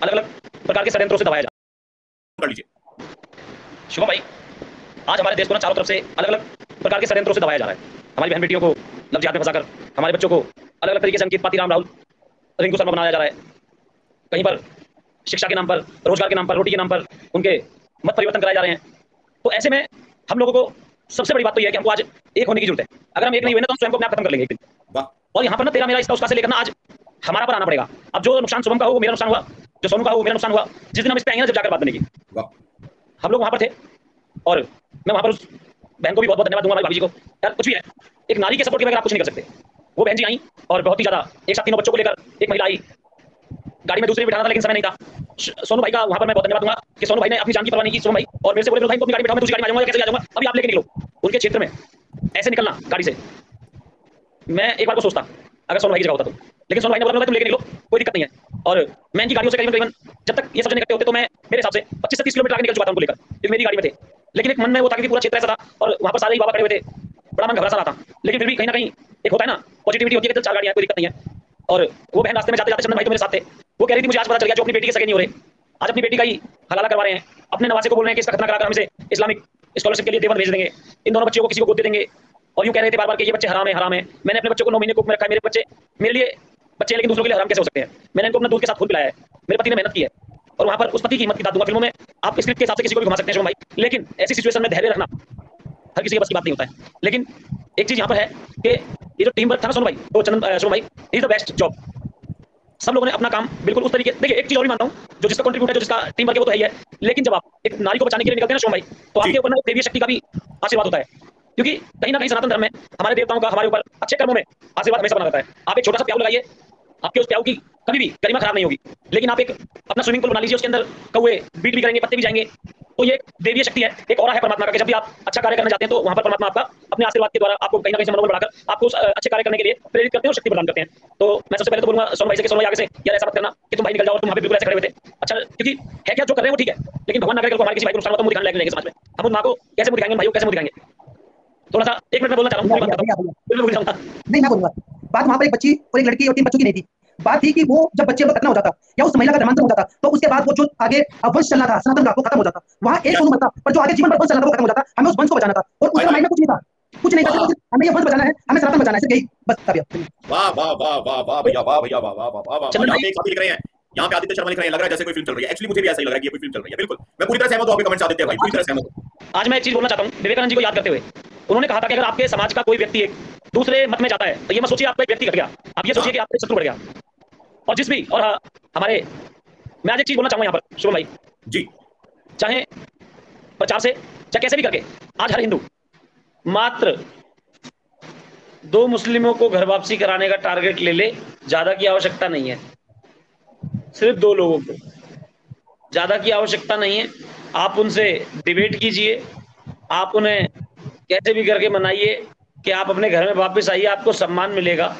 अलग अलग प्रकार के षड्यंत्रों से दबाया जा कर लीजिए। शुभम भाई, आज हमारे देश को ना चारों तरफ से अलग अलग प्रकार के षड्यंत्रों से दबाया जा रहा है। हमारी बहन बेटियों को लव जिहाद में फंसाकर हमारे बच्चों को अलग अलग तरीके से अंकित पातीराम राहुल रिंकू शर्मा बनाया जा रहा है। कहीं पर शिक्षा के नाम पर, रोजगार के नाम पर, रोटी के नाम पर उनके मत परिवर्तन कराए जा रहे हैं। तो ऐसे में हम लोगों को सबसे बड़ी बात तो यह है कि हमको आज एक होने की जरूरत है। अगर हम एक नहीं हुए ना तो हम स्वयं को अपने आप खत्म कर लेंगे एक दिन। और यहाँ पर ना तेरा मेरा इसका उसका से लेकर ना आज हमारा पर आना पड़ेगा। अब जो नुकसान शुभम का हो वो मेरा नुकसान हुआ, जो सोनू का हो वो मेरा नुकसान हुआ। जिस दिन हम इस पे आएंगे ना जब जाकर बात बनेगी। हम लोग वहां पर थे और मैं वहां पर उस बहन को भी बहुत बहुत धन्यवाद दूंगा, हमारी भाभी जी को। यार कुछ भी है, एक नारी के सपोर्ट के बगैर आप कुछ नहीं कर सकते। वो बहन जी आई और बहुत ही ज्यादा एक साथ तीनों बच्चों को लेकर एक महिला आई, गाड़ी में दूसरे बिठाना था लेकिन समय नहीं था। सोनू भाई का वहां पर मैं बहुत धन्यवाद दूंगा कि सोनू भाई ने अपनी जान की परवाह नहीं की। सोनू भाई और मेरे से बोले भाई को अपनी गाड़ी में बिठाओ, मैं दूसरी गाड़ी में आ जाऊंगा, कैसे आ जाऊंगा, अभी आप लेके निकलो। उनके क्षेत्र में ऐसे निकलना गाड़ी से, मैं एक बार को सोचता अगर सोनू भाई की जगह होता तो, लेकिन सोनू भाई ने बोला तुम लेके निकलो, कोई दिक्कत नहीं है। और मैं इनकी गाड़ियों से करीबन जब तक ये सब जने इकट्ठे होते तो मैं मेरे हिसाब से 25 से 30 किलोमीटर आगे निकल चुका था उनको लेकर, क्योंकि मेरी गाड़ी में थे। लेकिन एक मन में वो था कि पूरा क्षेत्र ऐसा था और वहां पर सारे ही बाबा खड़े हुए थे, बड़ा मन घबरा सा रहा था। लेकिन फिर भी कहीं ना कहीं एक होता है ना, पॉजिटिविटी होती है कि चार गाड़ियां, कोई दिक्कत नहीं है। और वो बहन रास्ते में जाते जाते चंदन भाई तो मेरे साथ थे, वो कह रही थी मुझे आज पता चल गया जो अपनी बेटी के सगे नहीं हो रहे, आज अपनी बेटी का ही हलाला करवा रहे हैं। अपने नवासे को बोल रहे हैं कि इसका खतना कराकर हम इसे इस्लामिक स्कॉलरशिप के लिए देवबंद भेज देंगे, इन दोनों बच्चों को किसी को गोद दे देंगे। और यूं कह रहे थे बार बार कि ये बच्चे हराम है, हराम है। मैंने अपने बच्चों को 9 महीने कुक में रखा है, मेरे बच्चे मेरे लिए बच्चे लेकिन दूसरों के लिए हराम कैसे हो सकते हैं। मैंने इनको अपना दूध के साथ खून पिलाया है, मेरे पति ने मेहनत की है और वहां पर उस पति की हिम्मत की दाद दूंगा। फिल्मों में आप स्क्रिप्ट के हिसाब से किसी को भी घुमा सकते हैं शुभम भाई, लेकिन ऐसी सिचुएशन में धैर्य रखना हर किसी के बस की बात नहीं होता है। लेकिन एक चीज यहाँ पर है कि ये जो टीम वर्क था ना सोनू भाई, तो चंदन शुभम भाई इज द बेस्ट जॉब। सब लोगों ने अपना काम बिल्कुल उस तरीके, देखिए एक चीज और भी मानता हूँ, जो जिसका कंट्रीब्यूट है, जो जिसका टीम वर्क है वो तो है ही है। लेकिन जब आप एक नारी को बचाने के लिए निकलते हैं ना शुभम भाई, तो आपके ऊपर ना देवीय शक्ति का भी आशीर्वाद होता है। क्योंकि कहीं ना कहीं सनातन धर्म में हमारे देवताओं का हमारे ऊपर अच्छे कर्मों में आशीर्वाद हमेशा बना रहता है। आप एक छोटा सा प्याऊ लगाइए, आपके उस प्याऊ की कभी भी गरिमा खराब नहीं होगी। लेकिन आप एक अपना स्विमिंग पूल बना लीजिए, उसके अंदर कौवे बीट भी करेंगे, पत्ते भी जाएंगे, तो ये एक देवीय शक्ति है, एक और है परमात्मा का कि जब भी आप अच्छा कार्य करना चाहते हैं तो वहां पर परमात्मा आपका अपने आशीर्वाद के द्वारा आपको कहीं ना कहीं से मनोबल बढ़ाकर आपको उस अच्छे कार्य करने के लिए प्रेरित करते हैं और शक्ति प्रदान करते हैं। तो मैं सबसे पहले तो बोलूंगा सोनू भाई से कि सोनू भाई आगे से यार ऐसा मत करना कि तुम भाई निकल जाओ और तुम वहां पे बिल्कुल ऐसे खड़े हुए थे। अच्छा, क्योंकि है क्या जो कर रहे हैं वो ठीक है, लेकिन भगवान ना करे को हमारे किसी भाई को नुकसान हो तो मुंह दिखाने लायक नहीं रहेंगे समाज में। हम उन मां को कैसे मुंह दिखाएंगे, भाइयों कैसे मुंह दिखाएंगे। थोड़ा सा 1 मिनट में बोलना चाह रहा हूं, नहीं मैं बोलूंगा। बात वहां पर एक बच्ची और एक लड़की और 3 बच्चों की नहीं थी। बात थी कि वो जब बच्चे का खतना हो जाता या उस महिला का धर्मांतरण हो जाता तो उसके बाद वो जो आगे वंश चलना था सनातन का वो खत्म हो जाता। वहां एक सोनू बनता पर जो आगे जीवन भर वंश चलना था वो खत्म हो जाता। हमें उस वंश को बचाना था और उसका माइंड में कुछ नहीं था, कुछ नहीं था, सिर्फ हमें ये वंश बचाना है, हमें सनातन बचाना है, सिर्फ यही बस था। वाह वाह वाह वाह वाह भैया, वाह भैया, वाह वाह वाह वाह। यहाँ पे एक साथी लिख रहे हैं, यहाँ पे आदित्य शर्मा लिख रहे हैं, लग रहा है जैसे कोई फिल्म चल रही है। एक्चुअली मुझे भी ऐसा ही लग रहा है कि ये कोई फिल्म चल रही है। बिल्कुल मैं पूरी तरह सहमत हूं, आपके कमेंट्स आदित्य भाई, पूरी तरह सहमत हूं। आज मैं एक चीज बोलना चाहता हूं, विवेकानंद जी को याद करते हुए, उन्होंने कहा था कि अगर आपके समाज का कोई व्यक्ति एक दूसरे मत में जाता है तो ये मत सोचिए आपका एक व्यक्ति घट गया, आप ये सोचिए कि आपका शत्रु बढ़ गया। और जिस भी और हमारे, मैं आज एक चीज बोलना चाहूंगा यहाँ पर शुभम भाई जी, चाहे प्रचार से चाहे कैसे भी करके, आज हर हिंदू मात्र 2 मुस्लिमों को घर वापसी कराने का टारगेट ले ले, ज्यादा की आवश्यकता नहीं है। सिर्फ 2 लोगों को, ज्यादा की आवश्यकता नहीं है। आप उनसे डिबेट कीजिए, आप उन्हें कैसे भी करके मनाइए कि आप अपने घर में वापस आइए, आपको सम्मान मिलेगा।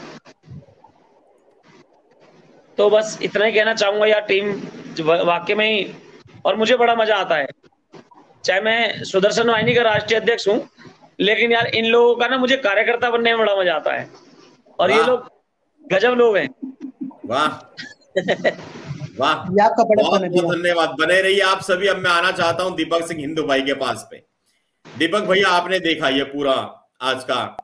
तो बस इतना ही कहना चाहूंगा यार, टीम वाकई में ही, और मुझे बड़ा मजा आता है। चाहे मैं सुदर्शन वाहिनी का राष्ट्रीय अध्यक्ष हूं, लेकिन यार इन लोगों का ना मुझे कार्यकर्ता बनने में बड़ा मजा आता है। और ये लोग गजब लोग हैं। वाह वाह, बहुत बहुत धन्यवाद। बने रहिए आप सभी। अब मैं आना चाहता हूं दीपक सिंह हिंदू भाई के पास पे। दीपक भैया, आपने देखा ये पूरा आज का